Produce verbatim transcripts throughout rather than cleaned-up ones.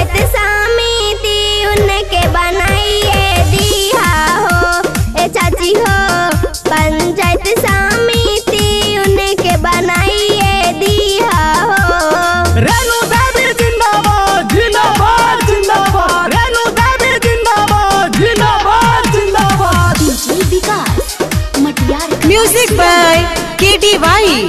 पंचायत समिति उनके बनाइए दिया हो। ए चाची हो पंचायत समिति उनके बनाइए दिया हो। रेणु देवी जिंदाबाद जिंदाबाद जिंदाबाद, रेणु देवी जिंदाबाद जिंदाबाद जिंदाबाद। DJ Vikas Matiyar. Music by KD Y.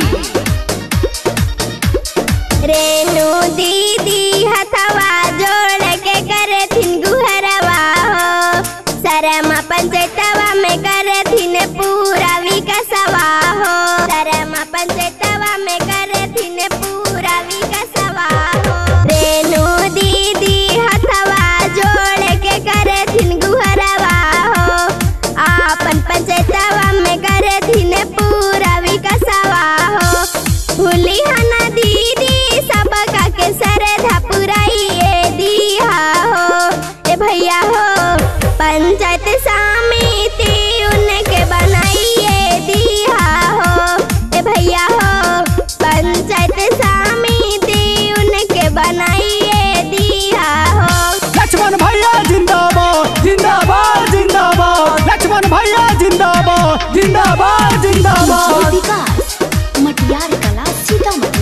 Renu दीदी हथवा जोड़ के करे थिन गुहरवा हो। सरमा पंचायतवा में करे थिन पूरा विकासवा हो। सरमा पंचायतवा में करे थिन पूरा विकासवा हो। रेणु दीदी हथवा जोड़ के करे थिन गुहरवा हो। आपन पंचायतवा में करे थिन पूरा विकासवा हो। भूली हना दीदी सबका के सरधा पुराइए दिया हो। ए भैया हो पंचायत समिति उनके बनाइए दिया हो। ए भैया हो पंचायत समिति उनके बनाइए दिया हो। लक्ष्मण भैया जिंदाबाद जिंदाबाद जिंदाबाद, लक्ष्मण भैया जिंदाबाद जिंदाबाद जिंदाबाद। विकास मटियार कला सीतामढ़ी।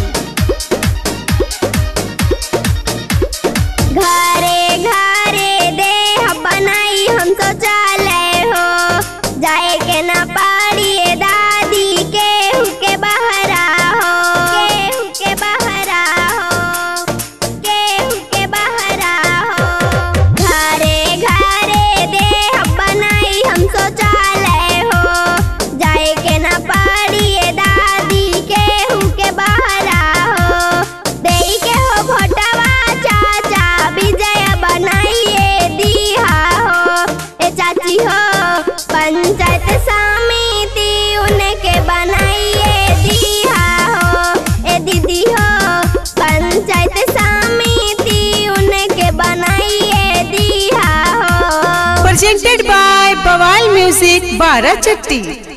घरे घरे देह बनाई हम शौचालय हो। जाए के ना पड़िए दादी केहू के बहरा हो। केहू के बहरा हो। केहू के बहरा हो। घरे घरे देह बनाई हम शौचालय हो। जाए के ना पड़िए दादी केहू के बहरा हो। देई के हो भोटवा चाचा विजय बनाइए दिया हो। ए चाची हो पंचायत समिति उनके बनाइए दिया हो। ए दीदी हो पंचायत समिति उनके बनाइए दिया हो। Presented by Bawal music Barachatti.